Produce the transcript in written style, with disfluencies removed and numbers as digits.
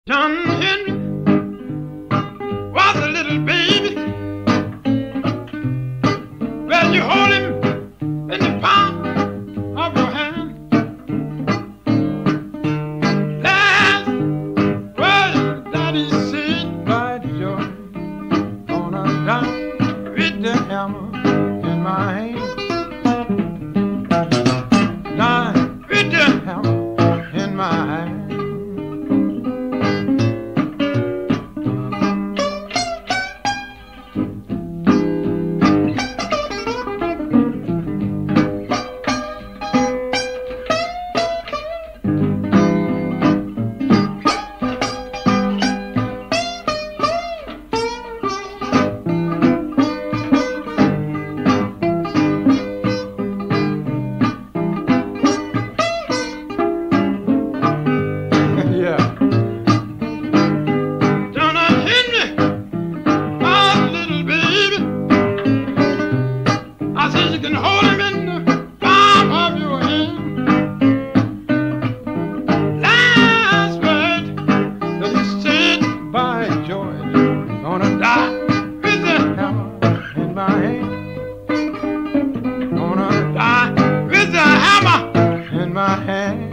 John Henry was a little baby. Well, you hold him in the palm of your hand. Last word that he said, by George, gonna die with the hammer in my hand. Die with the hammer in my hand. Gonna die with the hammer in my hand.